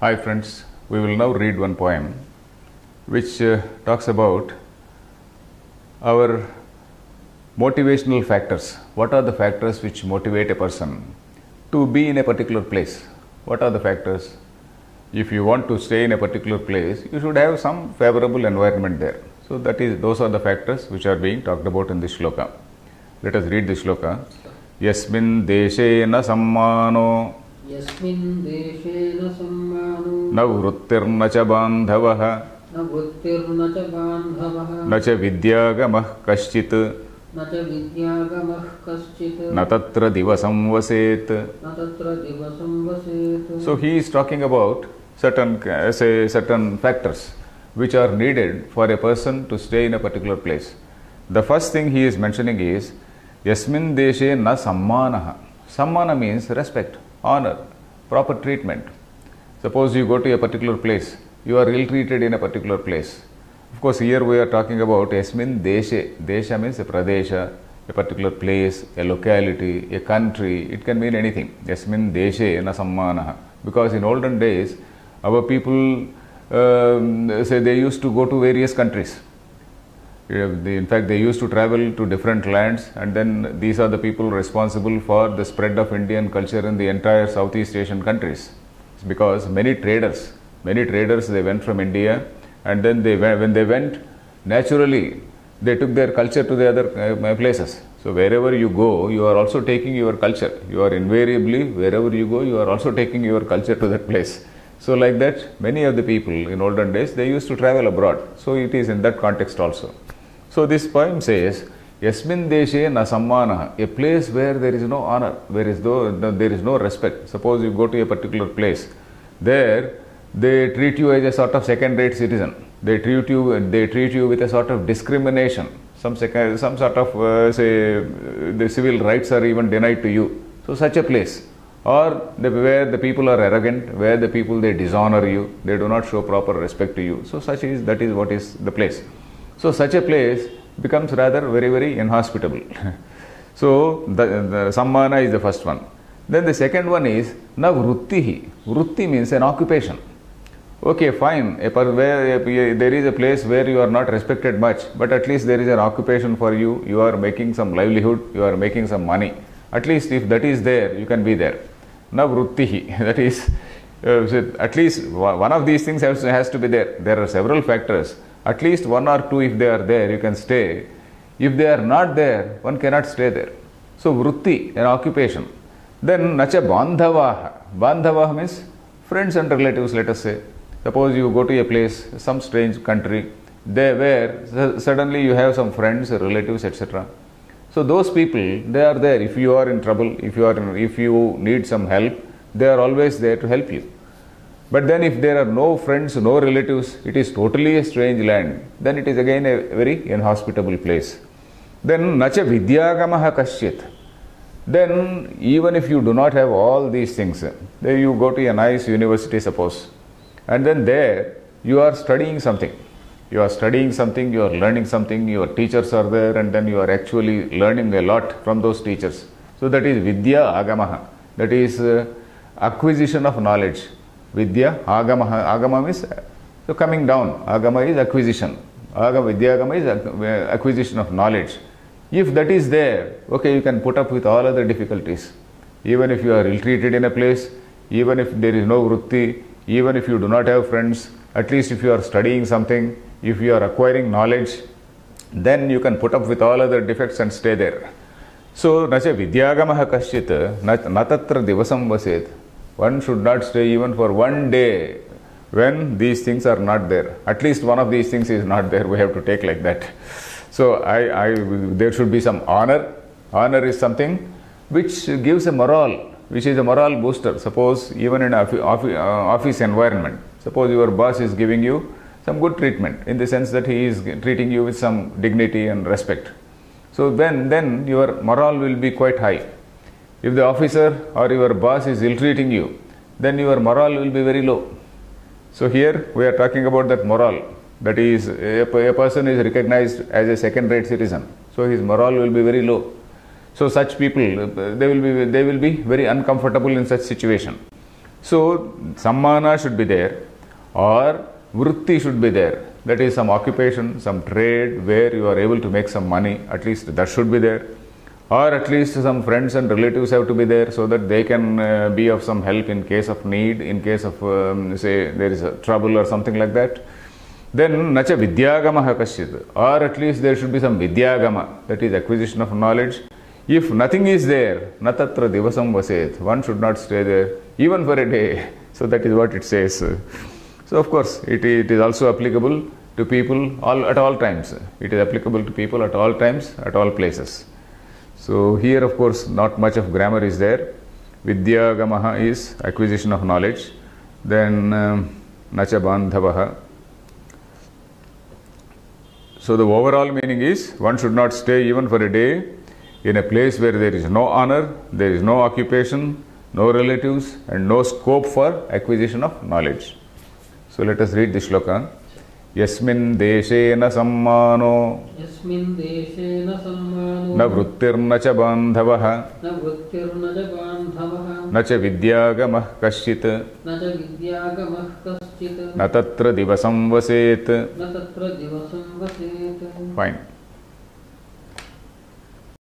Hi friends, we will now read one poem which talks about our motivational factors. What are the factors which motivate a person to be in a particular place? What are the factors? If you want to stay in a particular place, you should have some favorable environment there. So those are the factors which are being talked about in this shloka. Let us read this shloka. Yasmin deshe na sammano यस्मिन् देशे न सम्मानो न वृत्तिर्न च बान्धवः न वृत्तिर्न च बान्धवः न च विद्यागमः कश्चित् न च विद्यागमः कश्चित् न तत्र दिवसं वसेत्. न तत्र दिवसं वसेत्. So he is talking about certain factors which are needed for a person to stay in a particular place. The first thing he is mentioning is Yasmin deshe na sammanaha. Sammana means respect, honor, proper treatment. Suppose you go to a particular place, you are ill-treated in a particular place. Of course, here we are talking about Yasmin deshe. Desha means a pradesha, a particular place, a locality, a country. It can mean anything. Yasmin deshe na sammanaha. Because in olden days, our people say they used to go to various countries. In fact, they used to travel to different lands, and then these are the people responsible for the spread of Indian culture in the entire Southeast Asian countries. It's because many traders, they went from India, and then when they went, naturally, they took their culture to the other places. So wherever you go, you are also taking your culture. You are invariably, wherever you go, you are also taking your culture to that place. So like that, many of the people in olden days, they used to travel abroad. So it is in that context also. So this poem says, Yasmin deshe na sammanaha, a place where there is no honor, where there is no respect. Suppose you go to a particular place, there they treat you as a sort of second-rate citizen. They treat you with a sort of discrimination. Some sort of the civil rights are even denied to you. So such a place, or where the people are arrogant, where the people they dishonor you, they do not show proper respect to you. So that is what is the place. So such a place becomes rather very, very inhospitable. So the sammana is the first one. Then the second one is na vruttihi. Vrutti means an occupation. Okay, fine. There is a place where you are not respected much, but at least there is an occupation for you. You are making some livelihood. You are making some money. At least if that is there, you can be there. Na vruttihi. That is, at least one of these things has to be there. There are several factors. At least one or two, if they are there, you can stay. If they are not there, one cannot stay there. So vrutti, an occupation. Then nacha bandhavaha. Bandhavaha means friends and relatives, let us say. Suppose you go to a place, some strange country, where suddenly you have some friends, relatives, etc. So those people, they are there. If you are in trouble, if you need some help, they are always there to help you. But then if there are no friends, no relatives, it is totally a strange land, then it is again a very inhospitable place. Then nacha vidyagamaha kasyit. Then even if you do not have all these things, then you go to a nice university, suppose, and then there you are studying something. You are studying something, you are learning something, your teachers are there, and then you are actually learning a lot from those teachers. So that is vidya agamaha. That is acquisition of knowledge. Vidya, agamaha. Agama means so coming down. Agama is acquisition. Vidyagama is acquisition of knowledge. If that is there, okay, you can put up with all other difficulties. Even if you are ill-treated in a place, even if there is no vrutti, even if you do not have friends, at least if you are studying something, if you are acquiring knowledge, then you can put up with all other defects and stay there. So, nacha vidyagamaha kasyit natatra divasam vaset. One should not stay even for one day when these things are not there. At least one of these things is not there. We have to take like that. So there should be some honor. Honor is something which gives a morale, which is a morale booster. Suppose even in an office environment, suppose your boss is giving you some good treatment in the sense that he is treating you with some dignity and respect. So then your morale will be quite high. If the officer or your boss is ill-treating you, then your morale will be very low. So here we are talking about that morale. That is, a person is recognized as a second-rate citizen. So his morale will be very low. So such people, they will be very uncomfortable in such situation. So, sammana should be there, or vritti should be there. That is some occupation, some trade where you are able to make some money, at least that should be there. Or at least some friends and relatives have to be there so that they can be of some help in case of need, in case of, say, there is a trouble or something like that. Then, nacha vidyagamaha kasyit, or at least there should be some vidyagama, that is acquisition of knowledge. If nothing is there, natatra divasam vaset, one should not stay there even for a day. So that is what it says. So of course, it is also applicable to people at all times. It is applicable to people at all times, at all places. So here, of course, not much of grammar is there. Vidyagamaha is acquisition of knowledge. Then nacha bandhavaha. So the overall meaning is one should not stay even for a day in a place where there is no honor, there is no occupation, no relatives, and no scope for acquisition of knowledge. So let us read the shloka. Yasmin deshena sammano यस्मिन् देशे न सम्मानो na vrittirna cha bandhavaha न वृत्तिर्न च बान्धवः na cha vidyagamah kasyit न च विद्यागमः कश्चित् na tatra divasam vaset. न तत्र दिवसं वसेत्. Fine.